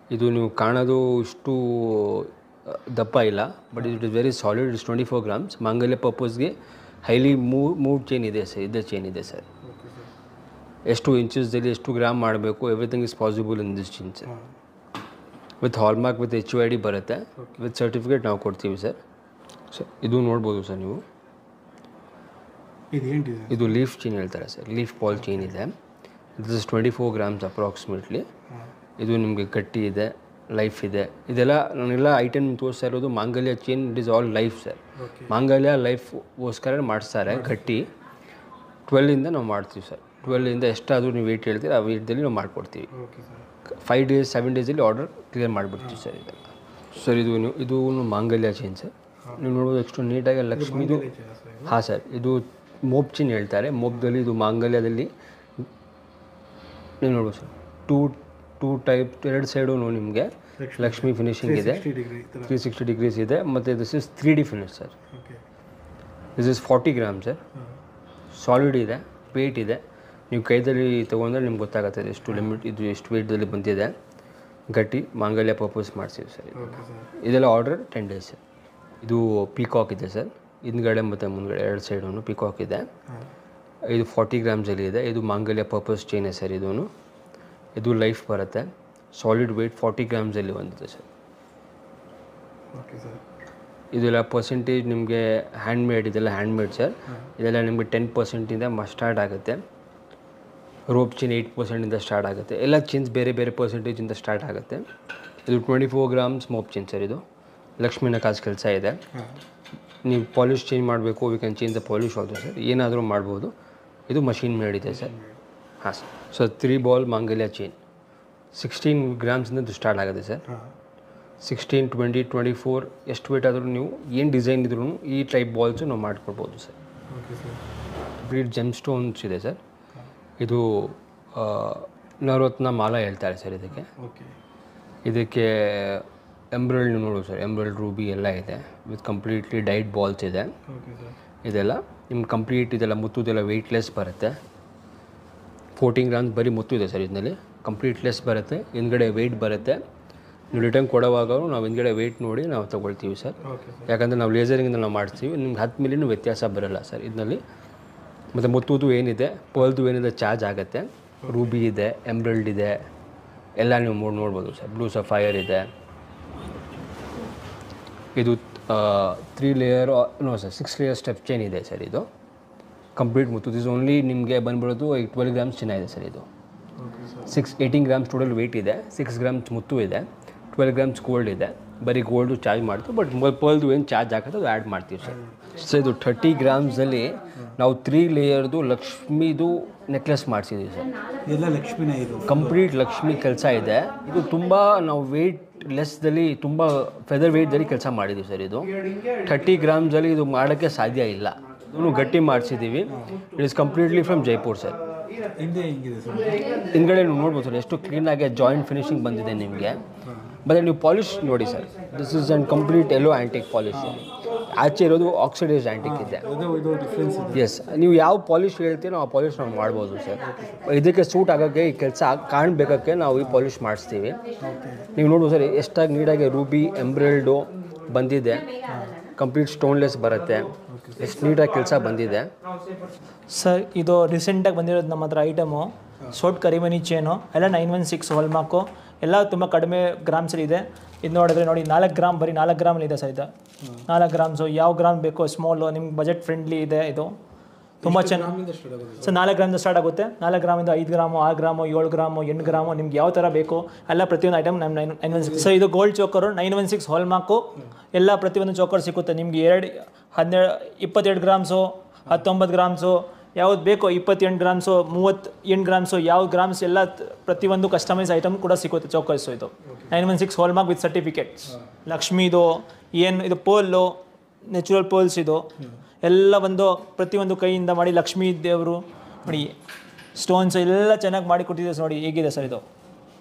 ಇದು ನೀವು ಕಾಣೋದು ಇಷ್ಟು ದಪ್ಪ ಇಲ್ಲ, but it is very solid. It's twenty four grams. ಮಾಂಗಲ್ಯ ಪರ್ಪಸ್ಗೆ ಹೈಲಿ ಮೂವ್ ಮೂವ್ ಚೈನ್ ಇದೆ ಸರ್, ಇದೇ ಚೈನ್ ಇದೆ ಸರ್. ಎಷ್ಟು ಇಂಚಸ್ದಲ್ಲಿ ಎಷ್ಟು ಗ್ರಾಮ್ ಮಾಡಬೇಕು, everything is possible in this chain sir. With hallmark with H U I D ಬರುತ್ತೆ, ವಿತ್ ಸರ್ಟಿಫಿಕೇಟ್ ನಾವು ಕೊಡ್ತೀವಿ ಸರ್. ಸರ್ ಇದು ನೋಡ್ಬೋದು ಸರ್ ನೀವು, ಇದು ಲೀಫ್ ಚೈನ್ ಹೇಳ್ತಾರೆ ಸರ್, ಲೀಫ್ ಬಾಲ್ ಚೈನ್ ಇದೆ. This is twenty four grams approximately. ಇದು ನಿಮಗೆ ಗಟ್ಟಿ ಇದೆ, ಲೈಫ್ ಇದೆ. ಇದೆಲ್ಲ ನಾನೆಲ್ಲ ಐಟಮ್ ತೋರಿಸ್ತಾ ಇರೋದು ಮಾಂಗಲ್ಯ chain. It is all life sir. ಮಾಂಗಲ್ಯ ಲೈಫ್ಗೋಸ್ಕರ ಮಾಡಿಸ್ತಾರೆ ಗಟ್ಟಿ. ಟ್ವೆಲ್ಲಿಂದ ನಾವು ಮಾಡ್ತೀವಿ ಸರ್. ಟ್ವೆಲ್ಲಿಂದ ಎಷ್ಟಾದರೂ ನೀವು ವೆಯ್ಟ್ ಹೇಳ್ತೀರಿ ಆ ವೆಯ್ಟ್ದಲ್ಲಿ ನಾವು ಮಾಡಿಕೊಡ್ತೀವಿ. ಫೈವ್ ಡೇಸ್ ಸೆವೆನ್ ಡೇಸಲ್ಲಿ ಆರ್ಡರ್ ಕ್ಲಿಯರ್ ಮಾಡಿಬಿಡ್ತೀವಿ ಸರ್. ಇದೆಲ್ಲ ಸರ್ ಇದು ಇದು ಮಾಂಗಲ್ಯ ಚೈನ್ ಸರ್. ನೀವು ನೋಡ್ಬೋದು ಎಷ್ಟು ನೀಟಾಗಿ ಲಕ್ಷ್ಮೀದು. ಹಾಂ ಸರ್, ಇದು ಮೋಪ್ ಚೈನ್ ಹೇಳ್ತಾರೆ. ಮೋಪ್ದಲ್ಲಿ ಇದು ಮಾಂಗಲ್ಯದಲ್ಲಿ ನೀವು ನೋಡ್ಬೋದು ಸರ್, ಟೂ ಟೂ ಟೈಪ್ ಎರಡು ಸೈಡು ನಿಮಗೆ ಲಕ್ಷ್ಮಿ ಫಿನಿಶಿಂಗ್ ಇದೆ, ತ್ರೀ ಸಿಕ್ಸ್ಟಿ ಡಿಗ್ರೀಸ್ ಇದೆ. ಮತ್ತು this is three D finish sir. This is forty gram sir. Solid ಇದೆ, ವೆಯ್ಟ್ ಇದೆ. ನೀವು ಕೈದಲ್ಲಿ ತೊಗೊಂಡ್ರೆ ನಿಮ್ಗೆ ಗೊತ್ತಾಗುತ್ತೆ ಎಷ್ಟು ಲಿಮಿಟ್ ಇದು, ಎಷ್ಟು ವೆಯ್ಟಲ್ಲಿ ಬಂದಿದೆ. ಗಟ್ಟಿ ಮಾಂಗಲ್ಯ ಪರ್ಪಸ್ ಮಾಡಿಸಿವಿ ಸರ್. ಇದೆಲ್ಲ ಆರ್ಡರ್ ಟೆನ್ ಡೇಸ್ ಸರ್. ಇದು ಪೀಕಾಕ್ ಇದೆ ಸರ್, ಹಿಂದ್ಗಡೆ ಮತ್ತು ಮುಂದ್ಗಡೆ ಎರಡು ಸೈಡೂ ಪೀಕಾಕ್ ಇದೆ. ಇದು ಫಾರ್ಟಿ ಗ್ರಾಮ್ಸಲ್ಲಿ ಇದೆ. ಇದು ಮಾಂಗಲ್ಯ ಪರ್ಪಸ್ ಚೈನೇ ಸರ್. ಇದೂ ಇದು ಲೈಫ್ ಬರುತ್ತೆ. ಸಾಲಿಡ್ ವೆಯ್ಟ್ ಫಾರ್ಟಿ ಗ್ರಾಮ್ಸಲ್ಲಿ ಬಂದಿದೆ ಸರ್. ಇದೆಲ್ಲ ಪರ್ಸೆಂಟೇಜ್ ನಿಮಗೆ ಹ್ಯಾಂಡ್ಮೇಡ್, ಇದೆಲ್ಲ ಹ್ಯಾಂಡ್ಮೇಡ್ ಸರ್. ಇದೆಲ್ಲ ನಿಮಗೆ ಟೆನ್ ಪರ್ಸೆಂಟಿಂದ ಸ್ಟಾರ್ಟ್ ಆಗುತ್ತೆ. ರೋಪ್ ಚೈನ್ ಏಯ್ಟ್ ಪರ್ಸೆಂಟಿಂದ ಸ್ಟಾರ್ಟ್ ಆಗುತ್ತೆ. ಎಲ್ಲ ಚೈನ್ಸ್ ಬೇರೆ ಬೇರೆ ಪರ್ಸೆಂಟೇಜಿಂದ ಸ್ಟಾರ್ಟ್ ಆಗುತ್ತೆ. ಇದು ಟ್ವೆಂಟಿ ಫೋರ್ ಗ್ರಾಮ್ಸ್ ಮೋಪ್ ಚೈನ್ ಸರ್. ಇದು ಲಕ್ಷ್ಮೀ ನಕಾಸ್ ಕೆಲಸ ಇದೆ. ನೀವು ಪಾಲಿಶ್ ಚೇಂಜ್ ಮಾಡಬೇಕು, we can change the polish also sir. ಏನಾದರೂ ಮಾಡ್ಬೋದು. ಇದು ಮಷೀನ್ ಮೇಡ್ ಇದೆ ಸರ್. ಹಾಂ ಸರ್. ಸೊ ತ್ರೀ ಬಾಲ್ ಮಾಂಗಲ್ಯ ಚೈನ್ ಸಿಕ್ಸ್ಟೀನ್ ಗ್ರಾಮ್ಸಿಂದ ಸ್ಟಾರ್ಟ್ ಆಗುತ್ತೆ sir. Sixteen twenty twenty four ಎಷ್ಟು ವೇಟ್ ಆದರೂ ನೀವು ಏನು ಡಿಸೈನ್ ಇದ್ರೂ ಈ ಟೈಪ್ ಬಾಲ್ಸು ನಾವು ಮಾಡಿಕೊಡ್ಬೋದು ಸರ್. ಬ್ರೀಡ್ ಜೆಮ್ ಸ್ಟೋನ್ಸ್ ಇದೆ ಸರ್. ಇದು ನವರತ್ನ ಮಾಲ ಹೇಳ್ತಾರೆ ಸರ್ ಇದಕ್ಕೆ. ಇದಕ್ಕೆ ಎಂಬ್ರಾಯ್ಡ್ ನೋಡು ಸರ್, ಎಂಬ್ರಾಯ್ಡ್ ರೂಬಿ ಎಲ್ಲ ಇದೆ. ವಿತ್ ಕಂಪ್ಲೀಟ್ಲಿ ಡೈಟ್ ಬಾಲ್ಸ್ ಇದೆ. ಇದೆಲ್ಲ ನಿಮ್ಗೆ ಕಂಪ್ಲೀಟ್ ಇದೆಲ್ಲ ಮುತ್ತುದೆಲ್ಲ ವೆಯ್ಟ್ಲೆಸ್ ಬರುತ್ತೆ. ಫೋರ್ಟೀನ್ ಗ್ರಾಮ್ಸ್ ಬರೀ ಮುತ್ತು ಇದೆ ಸರ್. ಇದರಲ್ಲಿ ಕಂಪ್ಲೀಟ್ಲೆಸ್ ಬರುತ್ತೆ. ಹಿಂದ್ಗಡೆ ವೆಯ್ಟ್ ಬರುತ್ತೆ. ನೀವು ರಿಟರ್ನ್ ಕೊಡೋವಾಗ ನಾವು ಹಿಂದ್ಗಡೆ ವೆಯ್ಟ್ ನೋಡಿ ನಾವು ತೊಗೊಳ್ತೀವಿ ಸರ್. ಯಾಕಂದರೆ ನಾವು ಲೇಸರಿಂಗಿಂದ ನಾವು ಮಾಡ್ತೀವಿ. ನಿಮ್ಗೆ ಹತ್ತು ಮಿಲಿನೂ ವ್ಯತ್ಯಾಸ ಬರೋಲ್ಲ ಸರ್ ಇದರಲ್ಲಿ. ಮತ್ತು ಮುತ್ತುದು ಏನಿದೆ, ಪರ್ಲ್ದು ಏನಿದೆ ಚಾರ್ಜ್ ಆಗುತ್ತೆ. ರೂಬಿ ಇದೆ, ಎಂಬ್ರಾಯ್ಡ್ ಇದೆ, ಎಲ್ಲ ನೀವು ನೋಡಿ ನೋಡ್ಬೋದು ಸರ್. ಬ್ಲೂ ಸಫೈರ್ ಇದೆ. ಇದು three layer no sir six layer step chain ಇದೆ ಸರ್. ಇದು ಕಂಪ್ಲೀಟ್ ಮುತ್ತು. ದಿಸ್ ಓನ್ಲಿ ನಿಮಗೆ ಬಂದ್ಬಿಡೋದು ಟ್ವೆಲ್ ಗ್ರಾಮ್ಸ್ ಚೆನ್ನಾಗಿದೆ ಸರ್. ಇದು six eighteen grams total weight ಇದೆ. ಸಿಕ್ಸ್ ಗ್ರಾಮ್ಸ್ ಮುತ್ತು ಇದೆ, ಟ್ವೆಲ್ ಗ್ರಾಮ್ಸ್ ಗೋಲ್ಡ್ ಇದೆ. ಬರೀ ಗೋಲ್ಡು ಚಾರ್ಜ್ ಮಾಡ್ತೀವಿ, ಬಟ್ ಪರ್ಲ್ದು ಏನು ಚಾರ್ಜ್ ಆಗುತ್ತೆ ಅದು ಆ್ಯಡ್ ಮಾಡ್ತೀವಿ ಸರ್. ಸೊ ಇದು ಥರ್ಟಿ ಗ್ರಾಮ್ಸಲ್ಲಿ ನಾವು ತ್ರೀ ಲೇಯರ್ದು ಲಕ್ಷ್ಮೀದು ನೆಕ್ಲೆಸ್ ಮಾಡಿಸಿದ್ದೀವಿ ಸರ್. ಎಲ್ಲ ಲಕ್ಷ್ಮಿನ ಇದು ಕಂಪ್ಲೀಟ್ ಲಕ್ಷ್ಮಿ ಕೆಲಸ ಇದೆ. ಇದು ತುಂಬ ನಾವು ವೆಯ್ಟ್ ಲೆಸ್ದಲ್ಲಿ ತುಂಬ ಫೆದರ್ ವೆಯ್ಟ್ದಲ್ಲಿ ಕೆಲಸ ಮಾಡಿದ್ದೀವಿ ಸರ್. ಇದು ಥರ್ಟಿ ಗ್ರಾಮ್ಸಲ್ಲಿ ಇದು ಮಾಡೋಕ್ಕೆ ಸಾಧ್ಯ ಇಲ್ಲ. ಇದನ್ನು ಗಟ್ಟಿ ಮಾಡಿಸಿದ್ದೀವಿ. It is completely from Jaipur sir. ಹಿಂದೆ ಹೆಂಗಿದೆ ಸರ್? ಹಿಂದ್ಗಡೆ ನೀವು ನೋಡ್ಬೋದು ಸರ್ ಎಷ್ಟು ಕ್ಲೀನಾಗಿ ಜಾಯಿಂಟ್ ಫಿನಿಶಿಂಗ್ ಬಂದಿದೆ ನಿಮಗೆ. ಮತ್ತು ನೀವು ಪಾಲಿಶ್ ನೋಡಿ sir. This is and complete yellow antique polish. ಆಚೆ ಇರೋದು ಆಕ್ಸಿಡೈಸ್ ಆ್ಯಂಟಿಕ್ ಇದೆ. ಎಸ್, ನೀವು ಯಾವ ಪಾಲಿಶ್ ಹೇಳ್ತೀರೋ ಆ ಪಾಲಿಶ್ ನಾವು ಮಾಡ್ಬೋದು ಸರ್. ಇದಕ್ಕೆ ಸೂಟ್ ಆಗೋಕ್ಕೆ ಈ ಕೆಲಸ ಕಾಣಬೇಕಕ್ಕೆ ನಾವು ಈ ಪಾಲಿಶ್ ಮಾಡಿಸ್ತೀವಿ. ನೀವು ನೋಡ್ಬೋದು ಸರ್ ಎಷ್ಟಾಗಿ ನೀಟಾಗಿ ರೂಬಿ ಎಂಬ್ರಾಯ್ಡು ಬಂದಿದೆ. ಕಂಪ್ಲೀಟ್ ಸ್ಟೋನ್ಲೆಸ್ ಬರುತ್ತೆ. ಎಷ್ಟು ನೀಟಾಗಿ ಕೆಲಸ ಬಂದಿದೆ ಸರ್. ಇದು ರೀಸೆಂಟಾಗಿ ಬಂದಿರೋದು ನಮ್ಮ ಹತ್ರ ಐಟಮು ಸೋಟ್ ಕರಿಮನಿ ಚೇನು ಎಲ್ಲ ನೈನ್ ಒನ್ ಸಿಕ್ಸ್ ಹಾಲ್ಮಾರ್ಕು ಎಲ್ಲ ತುಂಬ ಕಡಿಮೆ ಗ್ರಾಮ್ಸಲ್ಲಿ ಇದೆ. ಇದು ನೋಡಿದ್ರೆ ನೋಡಿ ನಾಲ್ಕು ಗ್ರಾಮ್ ಬರೀ ನಾಲ್ಕು ಗ್ರಾಮಲ್ಲಿ ಇದೆ ಸರ್. ಇದು ನಾಲ್ಕು ಗ್ರಾಮ್ಸು ಯಾವ ಗ್ರಾಮ್ ಬೇಕೋ ಸ್ಮಾಲು ನಿಮ್ಗೆ ಬಜೆಟ್ ಫ್ರೆಂಡ್ಲಿ ಇದೆ. ಇದು ತುಂಬ ಚೆನ್ನಾಗಿ ಸರ್. ನಾಲ್ಕು ಗ್ರಾಮಿಂದ ಸ್ಟಾರ್ಟ್ ಆಗುತ್ತೆ. ನಾಲ್ಕು ಗ್ರಾಮಿಂದ ಐದು ಗ್ರಾಮು ಆರು ಗ್ರಾಮು ಏಳು ಗ್ರಾಮು ಎಂಟು ಗ್ರಾಮು ನಿಮ್ಗೆ ಯಾವ ಥರ ಬೇಕು ಎಲ್ಲ ಪ್ರತಿಯೊಂದು ಐಟಮ್ ನಮ್ಮ nine nine one six sir. ಇದು gold choker nine one six hallmark ಎಲ್ಲ ಪ್ರತಿಯೊಂದು ಚೋಕರ್ ಸಿಗುತ್ತೆ ನಿಮ್ಗೆ. ಎರಡು ಹನ್ನೆರಡು ಇಪ್ಪತ್ತೆರಡು ಗ್ರಾಮ್ಸು ಹತ್ತೊಂಬತ್ತು ಗ್ರಾಮ್ಸು ಯಾವ್ದು ಬೇಕೋ, ಇಪ್ಪತ್ತೆಂಟು ಗ್ರಾಮ್ಸು ಮೂವತ್ತು ಎಂಟು ಗ್ರಾಮ್ಸು ಯಾವ ಗ್ರಾಮ್ಸ್ ಎಲ್ಲ ಪ್ರತಿಯೊಂದು ಕಸ್ಟಮೈಸ್ ಐಟಮ್ ಕೂಡ ಸಿಗುತ್ತೆ ಚೋಕರ್ಸು. ಇದು nine one six hallmark with certificates. ಲಕ್ಷ್ಮೀದು ಏನು ಇದು ಪೋಲು ನ್ಯಾಚುರಲ್ ಪೋಲ್ಸ್ ಇದು ಎಲ್ಲ ಒಂದು ಪ್ರತಿಯೊಂದು ಕೈಯಿಂದ ಮಾಡಿ ಲಕ್ಷ್ಮೀ ದೇವರು ನೋಡಿ. ಸ್ಟೋನ್ಸ್ ಎಲ್ಲ ಚೆನ್ನಾಗಿ ಮಾಡಿ ಕೊಟ್ಟಿದೆ ನೋಡಿ. ಹೇಗಿದೆ ಸರ್ ಇದು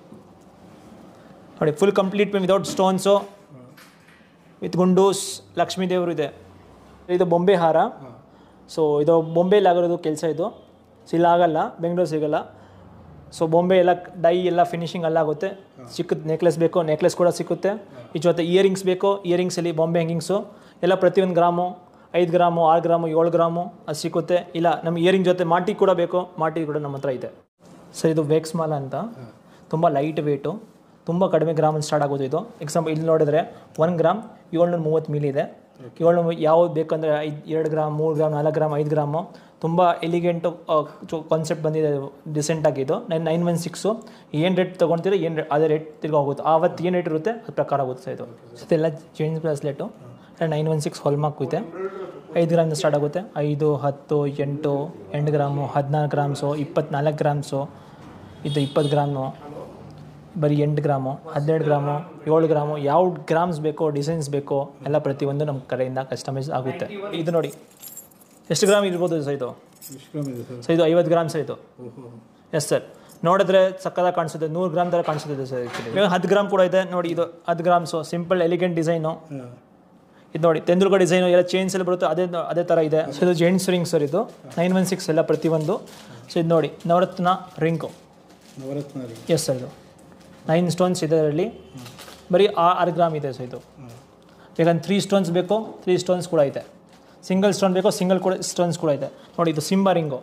ನೋಡಿ. Full complete without stones with ಗುಂಡೂಸ್ ಲಕ್ಷ್ಮೀ ದೇವರು ಇದೆ. ಇದು ಬೊಂಬೆ ಹಾರ. ಸೊ ಇದು ಬೊಂಬೆಲಿ ಆಗಿರೋದು ಕೆಲಸ. ಇದು ಸೊ ಇಲ್ಲ ಆಗಲ್ಲ, ಬೆಂಗಳೂರು ಸಿಗಲ್ಲ. ಸೊ ಬಾಂಬೆ ಎಲ್ಲ ಡೈ ಎಲ್ಲ ಫಿನಿಶಿಂಗ್ ಎಲ್ಲ ಆಗುತ್ತೆ. ಚಿಕ್ಕದು ನೆಕ್ಲೆಸ್ ಬೇಕು, ನೆಕ್ಲೆಸ್ ಕೂಡ ಸಿಕ್ಕುತ್ತೆ. ಈ ಜೊತೆ ಇಯರಿಂಗ್ಸ್ ಬೇಕು, ಇಯರಿಂಗ್ಸಲ್ಲಿ ಬಾಂಬೆ ಹ್ಯಾಂಗಿಂಗ್ಸು ಎಲ್ಲ ಪ್ರತಿಯೊಂದು ಗ್ರಾಮು ಐದು ಗ್ರಾಮು ಆರು ಗ್ರಾಮು ಏಳು ಗ್ರಾಮು ಅದು ಸಿಕ್ಕುತ್ತೆ. ಇಲ್ಲ ನಮ್ಗೆ ಇಯರಿಂಗ್ ಜೊತೆ ಮಾಟಿ ಕೂಡ ಬೇಕು, ಮಾಟಿ ಕೂಡ ನಮ್ಮ ಹತ್ರ ಇದೆ. ಸರ್ ಇದು ವೇಕ್ಸ್ ಮಾಲ ಅಂತ, ತುಂಬ ಲೈಟ್ ವೇಟು, ತುಂಬ ಕಡಿಮೆ ಗ್ರಾಮಲ್ಲಿ ಸ್ಟಾರ್ಟ್ ಆಗೋದು ಇದು. ಎಕ್ಸಾಂಪಲ್ ಇಲ್ಲಿ ನೋಡಿದ್ರೆ ಒಂದು ಗ್ರಾಮ್ ಏಳ್ನೂರ ಮೂವತ್ತು ಮಿಲಿ ಇದೆ. ಏಳ್ನೂರು ಯಾವ್ದು ಬೇಕಂದರೆ ಐದು ಎರಡು ಗ್ರಾಮ್ ಮೂರು ಗ್ರಾಮ್ ನಾಲ್ಕು ಗ್ರಾಮ್ ಐದು ಗ್ರಾಮು ತುಂಬ ಎಲಿಗೆಂಟು ಕಾನ್ಸೆಪ್ಟ್ ಬಂದಿದೆ, ಡಿಸೆಂಟಾಗಿದ್ದು. ನೈನ್ ನೈನ್ ಒನ್ ಸಿಕ್ಸು ಏನು ರೇಟ್ ತೊಗೊಳ್ತೀರೋ ಏನು ರೇಟ್ ಅದೇ ರೇಟ್ ತಿರ್ಗಿ ಹೋಗುತ್ತೆ. ಆವತ್ತು ಏನು ರೇಟ್ ಇರುತ್ತೆ ಅದು ಪ್ರಕಾರ ಆಗುತ್ತೆ ಸರ್. ಇದು ಇದೆಲ್ಲ chain bracelet nine one six hallmark ಇದೆ. ಐದು ಗ್ರಾಮಿಂದ ಸ್ಟಾರ್ಟ್ ಆಗುತ್ತೆ. ಐದು ಹತ್ತು ಎಂಟು ಎಂಟು ಗ್ರಾಮು ಹದಿನಾಲ್ಕು ಗ್ರಾಮ್ಸು ಇಪ್ಪತ್ನಾಲ್ಕು ಗ್ರಾಮ್ಸು ಇದು ಇಪ್ಪತ್ತು ಗ್ರಾಮು ಬರೀ ಎಂಟು ಗ್ರಾಮು ಹದಿನೆರಡು ಗ್ರಾಮು ಏಳು ಗ್ರಾಮು ಯಾವ ಗ್ರಾಮ್ಸ್ ಬೇಕೋ ಡಿಸೈನ್ಸ್ ಬೇಕೋ ಎಲ್ಲ ಪ್ರತಿಯೊಂದು ನಮ್ಮ ಕಡೆಯಿಂದ ಕಸ್ಟಮೈಸ್ ಆಗುತ್ತೆ. ಇದು ನೋಡಿ ಎಷ್ಟು ಗ್ರಾಮ್ ಇರ್ಬೋದು ಸರ್ ಇದು? ಸರ್ ಇದು ಐವತ್ತು ಗ್ರಾಮ್ ಸರ್ ಇದು. ಎಸ್ ಸರ್, ನೋಡಿದ್ರೆ ಸಕ್ಕದಾಗಿ ಕಾಣಿಸುತ್ತೆ, ನೂರು ಗ್ರಾಮ್ ಥರ ಕಾಣಿಸುತ್ತೆ ಸರ್. ಇವಾಗ ಹತ್ತು ಗ್ರಾಮ್ ಕೂಡ ಇದೆ ನೋಡಿ, ಇದು ಹತ್ತು ಗ್ರಾಮ್ಸು ಸಿಂಪಲ್ ಎಲಿಗೆಂಟ್ ಡಿಸೈನು. ಇದು ನೋಡಿ ತೆಂದುರ್ಗ ಡಿಸೈನು ಎಲ್ಲ ಚೇಂಜ್ ಎಲ್ಲ ಬರುತ್ತೆ, ಅದೇ ಅದೇ ಥರ ಇದೆ. ಸೊ ಇದು ಜೆಂಟ್ಸ್ ರಿಂಗ್ ಸರ್, ಇದು ನೈನ್ ಒನ್ ಸಿಕ್ಸ್ ಎಲ್ಲ ಪ್ರತಿಯೊಂದು. ಸೊ ಇದು ನೋಡಿ ನವರತ್ನ ರಿಂಗು. ಎಸ್ ಸರ್, ಇದು ನೈನ್ ಸ್ಟೋನ್ಸ್ ಇದೆ ಅದರಲ್ಲಿ, ಬರೀ ಆರು ಗ್ರಾಮ್ ಇದೆ ಸರ್ ಇದು. ಬೇಕಂದ್ರೆ ತ್ರೀ ಸ್ಟೋನ್ಸ್ ಬೇಕು, ತ್ರೀ ಸ್ಟೋನ್ಸ್ ಕೂಡ ಇದೆ. ಸಿಂಗಲ್ ಸ್ಟೋನ್ ಬೇಕೋ ಸಿಂಗಲ್ ಕೂಡ ಸ್ಟೋನ್ಸ್ ಕೂಡ ಇದೆ. ನೋಡಿ ಇದು ಸಿಂಬಾ ರಿಂಗು.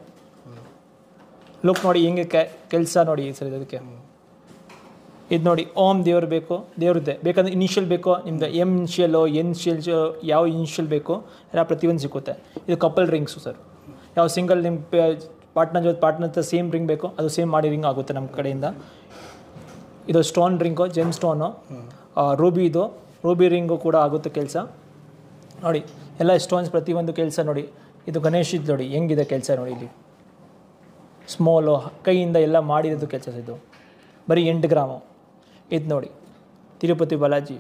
ಲುಕ್ ನೋಡಿ ಹೆಂಗೆ ಕೆಲಸ ನೋಡಿ ಸರ್ ಇದಕ್ಕೆ. ಇದು ನೋಡಿ ಓಮ್ ದೇವ್ರು ಬೇಕು, ದೇವ್ರದ್ದೇ ಬೇಕಂದ್ರೆ ಇನಿಷಿಯಲ್ ಬೇಕೋ ನಿಮ್ದು, ಎಮ್ ಇನಿಷಿಯಲು ಎನ್ ಇನಿಷಿಯಲ್ ಯಾವ ಇನಿಷಿಯಲ್ ಬೇಕೋ ಎಲ್ಲ ಪ್ರತಿಯೊಂದು ಸಿಕ್ಕುತ್ತೆ. ಇದು ಕಪಲ್ ರಿಂಗ್ಸು ಸರ್, ಯಾವ ಸಿಂಗಲ್ ನಿಮ್ಮ ಪಾರ್ಟ್ನರ್ ಜೊತೆ ಪಾರ್ಟ್ನರ್ ಹತ್ರ ಸೇಮ್ ರಿಂಗ್ ಬೇಕೋ ಅದು ಸೇಮ್ ಮಾಡಿ ರಿಂಗ್ ಆಗುತ್ತೆ ನಮ್ಮ ಕಡೆಯಿಂದ. ಇದು stone ring, gem stone, ruby, ಇದು ರೂಬಿ ರಿಂಗು ಕೂಡ ಆಗುತ್ತೆ ಕೆಲಸ. ನೋಡಿ ಎಲ್ಲ ಸ್ಟೋನ್ಸ್ ಪ್ರತಿಯೊಂದು ಕೆಲಸ ನೋಡಿ. ಇದು ಗಣೇಶ್ ಇದು ನೋಡಿ ಹೆಂಗಿದೆ ಕೆಲಸ ನೋಡಿ, ಇಲ್ಲಿ ಸ್ಮಾಲು ಕೈಯಿಂದ ಎಲ್ಲ ಮಾಡಿರೋದು ಕೆಲಸ ಇದು. ಬರೀ ಎಂಟು ಗ್ರಾಮು. ಇದು ನೋಡಿ Tirupati Balaji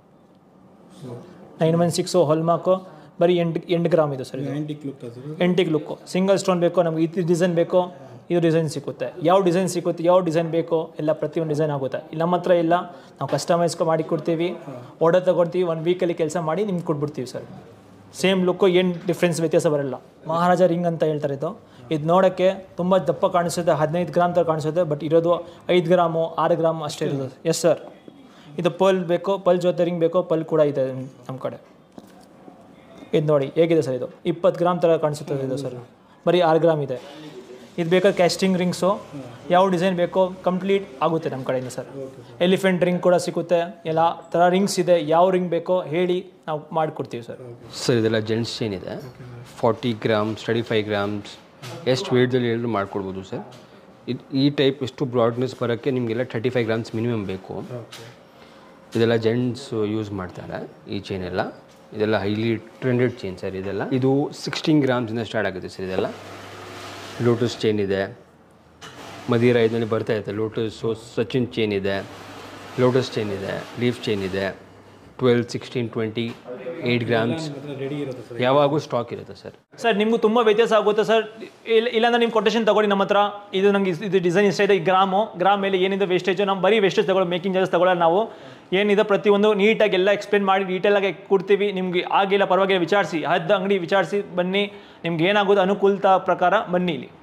nine one six hallmark, ಬರೀ ಎಂಟು ಎಂಟು ಗ್ರಾಮ್ ಇದು ಸರ್. ಎಂಟಿಗೆ ಲುಕ್ಕು, ಸಿಂಗಲ್ ಸ್ಟೋನ್ ಬೇಕೋ ನಮ್ಗೆ ಇದು ಡಿಸೈನ್ ಬೇಕೋ ಇದು ಡಿಸೈನ್ ಸಿಕ್ಕುತ್ತೆ. ಯಾವ ಡಿಸೈನ್ ಸಿಕ್ಕುತ್ತೆ ಯಾವ ಡಿಸೈನ್ ಬೇಕೋ ಎಲ್ಲ ಪ್ರತಿಯೊಂದು ಡಿಸೈನ್ ಆಗುತ್ತೆ. ಇಲ್ಲಿ ನಮ್ಮ ಹತ್ರ ಇಲ್ಲ, ನಾವು ಕಸ್ಟಮೈಸ್ ಮಾಡಿ ಕೊಡ್ತೀವಿ, ಆರ್ಡರ್ ತೊಗೊಳ್ತೀವಿ, ಒಂದು ವೀಕಲ್ಲಿ ಕೆಲಸ ಮಾಡಿ ನಿಮ್ಗೆ ಕೊಟ್ಬಿಡ್ತೀವಿ ಸರ್. ಸೇಮ್ ಲುಕ್ಕು ಏನು ಡಿಫ್ರೆನ್ಸ್ ವ್ಯತ್ಯಾಸ ಬರೋಲ್ಲ. ಮಹಾರಾಜ ರಿಂಗ್ ಅಂತ ಹೇಳ್ತಾರೆ ಇದು. ಇದು ನೋಡೋಕ್ಕೆ ತುಂಬ ದಪ್ಪ ಕಾಣಿಸುತ್ತೆ, ಹದಿನೈದು ಗ್ರಾಮ್ ಥರ ಕಾಣಿಸುತ್ತೆ, ಬಟ್ ಇರೋದು ಐದು ಗ್ರಾಮು ಆರು ಗ್ರಾಮ್ ಅಷ್ಟೇ ಇರೋದು. ಎಸ್ ಸರ್, ಇದು ಪಲ್ ಬೇಕೋ ಪಲ್ ಜೊತೆ ರಿಂಗ್ ಬೇಕೋ ಪಲ್ ಕೂಡ ಇದೆ ನಮ್ಮ ಕಡೆ. ಇದು ನೋಡಿ ಹೇಗಿದೆ ಸರ್, ಇದು ಇಪ್ಪತ್ತು ಗ್ರಾಮ್ ಥರ ಕಾಣಿಸುತ್ತದೆ ಇದು ಸರ್, ಬರೀ ಆರು ಗ್ರಾಮ್ ಇದೆ. ಇದು ಬೇಕಾದ್ರೆ ಕ್ಯಾಸ್ಟಿಂಗ್ ರಿಂಗ್ಸು ಯಾವ ಡಿಸೈನ್ ಬೇಕೋ ಕಂಪ್ಲೀಟ್ ಆಗುತ್ತೆ ನಮ್ಮ ಕಡೆಯಿಂದ ಸರ್. ಎಲಿಫೆಂಟ್ ರಿಂಗ್ ಕೂಡ ಸಿಗುತ್ತೆ, ಎಲ್ಲ ಥರ ರಿಂಗ್ಸ್ ಇದೆ, ಯಾವ ರಿಂಗ್ ಬೇಕೋ ಹೇಳಿ ನಾವು ಮಾಡಿಕೊಡ್ತೀವಿ ಸರ್. ಸರ್ ಇದೆಲ್ಲ ಜೆಂಟ್ಸ್ ಚೈನ್ ಇದೆ, forty grams thirty five grams ಎಷ್ಟು ವೇಟ್ದಲ್ಲಿ ಹೇಳಿದ್ರು ಮಾಡಿಕೊಡ್ಬೋದು ಸರ್. ಇದು ಈ ಟೈಪ್ ಎಷ್ಟು ಬ್ರಾಡ್ನೆಸ್ ಬರೋಕ್ಕೆ ನಿಮಗೆಲ್ಲ ತರ್ಟಿ ಫೈವ್ ಗ್ರಾಮ್ಸ್ ಮಿನಿಮಮ್ ಬೇಕು. ಇದೆಲ್ಲ ಜೆಂಟ್ಸ್ ಯೂಸ್ ಮಾಡ್ತಾರೆ ಈ ಚೈನ್ ಎಲ್ಲ. ಇದೆಲ್ಲ ಹೈಲಿ ಟ್ರೆಂಡೆಡ್ ಚೈನ್ ಸರ್ ಇದೆಲ್ಲ. ಇದು ಸಿಕ್ಸ್ಟೀನ್ ಗ್ರಾಮ್ಸಿಂದ ಸ್ಟಾರ್ಟ್ ಆಗುತ್ತೆ ಸರ್ ಇದೆಲ್ಲ. ಲೋಟಸ್ ಚೈನ್ ಇದೆ, ಮದೀರಾ ಇದರಲ್ಲಿ ಬರ್ತಾ ಇದೆ. ಲೋಟಸ್ಸು ಸಚಿನ್ ಚೈನ್ ಇದೆ, ಲೋಟಸ್ ಚೈನ್ ಇದೆ, ಲೀಫ್ ಚೈನ್ ಇದೆ. Twelve sixteen twenty eight grams ಯಾವಾಗೂ ಸ್ಟಾಕ್ ಇರುತ್ತೆ ಸರ್. ಸರ್ ನಿಮಗೂ ತುಂಬ ವ್ಯತ್ಯಾಸ ಆಗುತ್ತೆ ಸರ್. ಇಲ್ಲ ಇಲ್ಲಾಂದ್ರೆ ನಿಮ್ಮ ಕೊಟೇಶನ್ ತೊಗೊಳ್ಳಿ ನಮ್ಮ ಹತ್ರ. ಇದು ನನಗೆ ಇದು ಡಿಸೈನ್ ಇಷ್ಟ ಇದೆ, ಈ ಗ್ರಾಮು ಗ್ರಾಮ್ ಮೇಲೆ ಏನಿದೆ ವೇಸ್ಟೇಜು ನಾವು ಬರೀ ವೇಸ್ಟೇಜ್ ತಗೊಳ್ಳೋ, ಮೇಕಿಂಗ್ ಚಾರ್ಜಸ್ ತಗೊಳ್ಳೋಣ. ನಾವು ಏನಿದೆ ಪ್ರತಿಯೊಂದು ನೀಟಾಗಿ ಎಲ್ಲ ಎಕ್ಸ್ಪ್ಲೇನ್ ಮಾಡಿ ಡೀಟೇಲಾಗಿ ಕೊಡ್ತೀವಿ. ನಿಮ್ಗೆ ಆಗಿಲ್ಲ ಪರವಾಗಿಲ್ಲ ವಿಚಾರಿಸಿ, ಹದ್ದು ಅಂಗಡಿ ವಿಚಾರಿಸಿ ಬನ್ನಿ, ನಿಮ್ಗೆ ಏನಾಗೋದು ಅನುಕೂಲತಾ ಪ್ರಕಾರ ಬನ್ನಿ ಇಲ್ಲಿ.